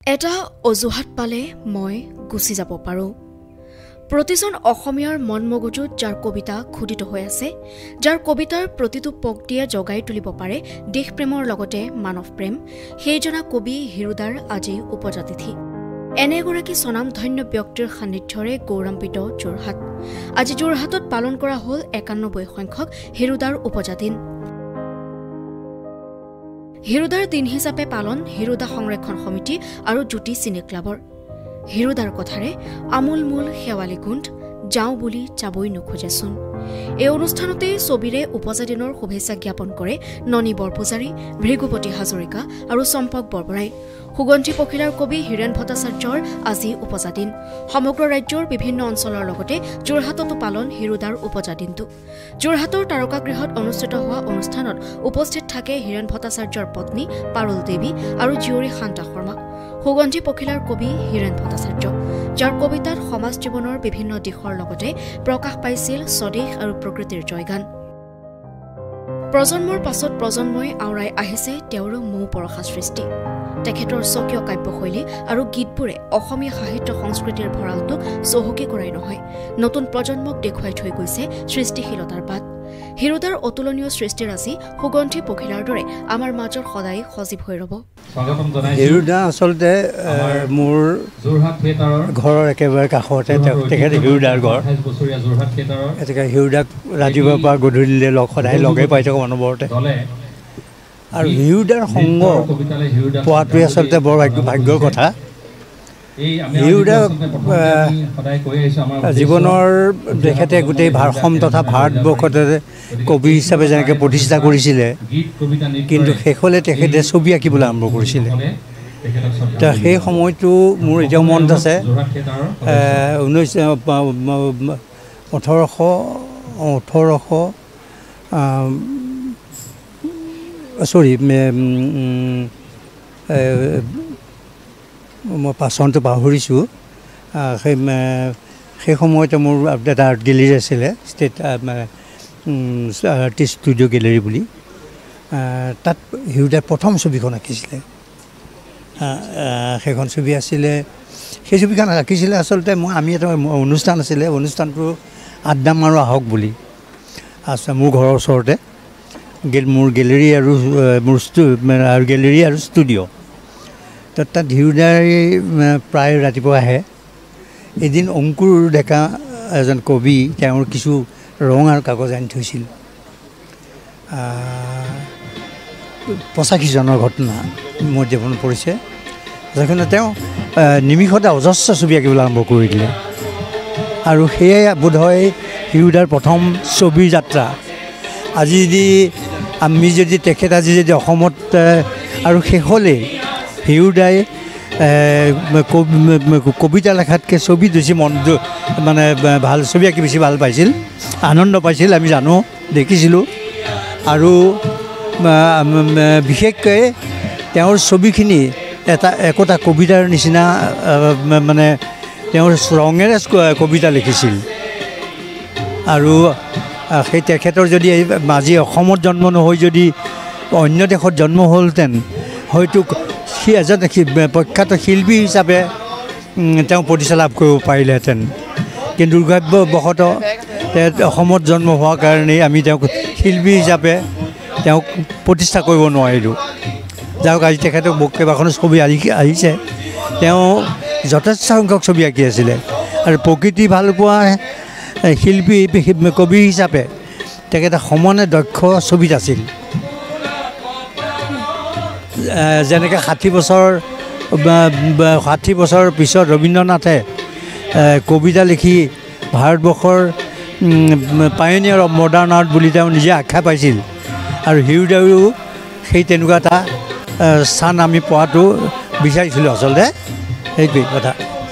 এটা অজুহাত পালে মই গুচি যাব পাৰোঁ। প্ৰতিজন অসমীয়াৰ মন মগজুত যাৰ কবিতা খুদিত হৈ আছে, যাৰ কবিতাৰ প্ৰতিটো পংক্তিয়ে জগাই তুলিব পাৰে দেশপ্ৰেমৰ লগতে মানৱ প্ৰেম, সেইজনা কবি হিৰুদাৰ আজি উপজাতিথি। এনে এগৰাকী স্বনামধন্য ব্যক্তিৰ সান্নিধ্যৰে গৌৰৱান্বিত যোৰহাট। আজি যোৰহাটত পালন কৰা হ'ল ৯১ সংখ্যক হিৰুদাৰ উপজাতিন। হিৰুদাৰ দিন হিচাপে পালন হিৰুদা সংৰক্ষণ সমিতি আৰু জ্যোতি চিনে ক্লাবৰ। হিৰুদাৰ কথাৰে আমোলমোল শেৱালি কুণ্ড যাওঁ বুলি যাবই নোখোজেচোন। এই অনুষ্ঠানতেই ছবিৰে উপজাতিনৰ শুভেচ্ছা জ্ঞাপন কৰে ননী বৰপূজাৰী, ভৃগুপতি হাজৰিকা আৰু চম্পক বৰবৰাই। সুগন্ধি পখিলাৰ কবি হিৰেণ ভট্টাচাৰ্যৰ আজি উপজাতিন। সমগ্ৰ ৰাজ্যৰ বিভিন্ন অঞ্চলৰ লগতে যোৰহাটতো পালন হিৰুদাৰ উপজাতিনটো। যোৰহাটৰ তাৰকাগৃহত অনুষ্ঠিত হোৱা অনুষ্ঠানত উপস্থিত থাকে হিৰেণ ভট্টাচাৰ্যৰ পত্নী পাৰুল দেৱী আৰু জীয়ৰী শান্তা শৰ্মা। সুগন্ধি পখিলাৰ কবি হিৰেণ ভট্টাচাৰ্য, যাৰ কবিতাত সমাজ জীৱনৰ বিভিন্ন দিশৰ লগতে প্ৰকাশ পাইছিল স্বদেশ আৰু প্ৰকৃতিৰ জয়গান। প্ৰজন্মৰ পাছত প্ৰজন্মই আওৰাই আহিছে তেওঁৰো মৌ পৰশা সৃষ্টি। তেখেতৰ স্বকীয় কাব্যশৈলী আৰু গীতবোৰে অসমীয়া সাহিত্য সংস্কৃতিৰ ভঁৰালটোক চহকী কৰাই নহয়, নতুন প্ৰজন্মক দেখুৱাই থৈ গৈছে সৃষ্টিশীলতাৰ বাট। হিৰুদাৰ অতুলনীয় সৃষ্টিৰাজি সুগন্ধি পখিলাৰ দৰে আমাৰ মাজত সদায় সজীৱ হৈ ৰ'ব। হিৰুদা আচলতে মোৰ ঘৰৰ একেবাৰে কাষতে তেখেত হিৰুদাৰ ঘৰ। গতিকে হিৰুদাক ৰাতিপুৱাৰ পৰা গধূলিলৈ সদায় লগে পাই থাকোঁ অনবৰতে। আৰু হিৰুদাৰ সংগ পোৱাটোৱে আচলতে বৰ ভাগ্যৰ কথা। হিৰুদা জীৱনৰ তেখেতে গোটেই ভাৰসম তথা ভাৰতবৰ্ষতে কবি হিচাপে যেনেকৈ প্ৰতিষ্ঠা কৰিছিলে, কিন্তু শেষলৈ তেখেতে ছবি আঁকিবলৈ আৰম্ভ কৰিছিলে। সেই সময়টো মোৰ এতিয়াও মনত আছে। 1818 মই পাচনটো পাহৰিছোঁ। সেই সময়তে মোৰ এটা আৰ্ট গেলেৰী আছিলে, ষ্টেট আৰ্টিষ্ট ষ্টুডিঅ' গেলেৰী বুলি। তাত হিৰুদাই প্ৰথম ছবিখন আঁকিছিলে। সেইখন ছবি আছিলে, সেই ছবিখন আঁকিছিলে আচলতে আমি এটা অনুষ্ঠান আছিলে, অনুষ্ঠানটো আড্ডা মাৰো আহক বুলি। আচ্ছা, মোৰ ঘৰৰ ওচৰতে মোৰ গেলেৰী আৰু মোৰ গেলেৰী আৰু ষ্টুডিঅ'। তাত হিৰুদাই প্ৰায় ৰাতিপুৱা আহে। এদিন অংকুৰ ডেকা এজন কবি, তেওঁৰ কিছু ৰং আৰু কাগজ আনি থৈছিল। 85 চনৰ ঘটনা মোৰ জীৱনত পৰিছে। সেইকাৰণে তেওঁ নিমিষতে অজস্ৰ ছবি আঁকিবলৈ আৰম্ভ কৰি দিলে। আৰু সেয়াই বোধহয় হিৰুদাৰ প্ৰথম ছবিৰ যাত্ৰা। আজি যদি তেখেত আজি অসমত আৰু শেষলৈ হিৰুদাই কবিতা লেখাতকৈ ছবি বেছি মানে ভাল ছবি আঁকি বেছি ভাল পাইছিল, আনন্দ পাইছিল, আমি জানো, দেখিছিলোঁ। আৰু বিশেষকৈ তেওঁৰ ছবিখিনি একোটা কবিতাৰ নিচিনা, মানে তেওঁৰ ৰঙেৰে কবিতা লিখিছিল। আৰু সেই তেখেতৰ যদি আজি অসমত জন্ম নহৈ যদি অন্য দেশত জন্ম হ'লহেঁতেন, হয়তো সি এজন প্ৰখ্যাত শিল্পী হিচাপে তেওঁ প্ৰতিষ্ঠা লাভ কৰিব পাৰিলেহেঁতেন। কিন্তু দুৰ্ভাগ্যবশতঃ অসমত জন্ম হোৱাৰ কাৰণেই আমি তেওঁক শিল্পী হিচাপে তেওঁক প্ৰতিষ্ঠা কৰিব নোৱাৰিলোঁ। যাওক, আজি তেখেতক কেইবাখনো ছবি আহিছে। তেওঁ যথেষ্ট সংখ্যক ছবি আঁকি আছিলে। আৰু প্ৰকৃতি ভাল পোৱা শিল্পী কবি হিচাপে তেখেতে সমানে দক্ষ ছবিত আছিল। যেনেকৈ 60 বছৰ পিছত ৰবীন্দ্ৰনাথে কবিতা লিখি ভাৰতবৰ্ষৰ পায়নিয়াৰ অফ মডাৰ্ণ আৰ্ট বুলি তেওঁ নিজে আখ্যা পাইছিল। আৰু হিৰুদায়ো সেই তেনেকুৱা এটা স্থান আমি পোৱাটো বিচাৰিছিলোঁ আচলতে। সেইটোৱেই কথা।